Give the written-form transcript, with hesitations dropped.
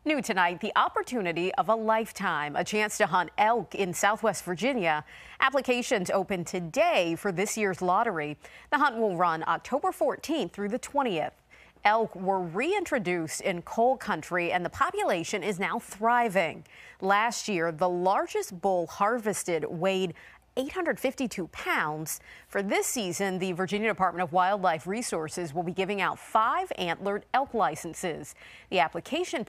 New tonight, the opportunity of a lifetime, a chance to hunt elk in Southwest Virginia. Applications open today for this year's lottery. The hunt will run October 14th through the 20th. Elk were reintroduced in coal country and the population is now thriving. Last year, the largest bull harvested weighed 852 pounds. For this season, the Virginia Department of Wildlife Resources will be giving out 5 antlered elk licenses. The application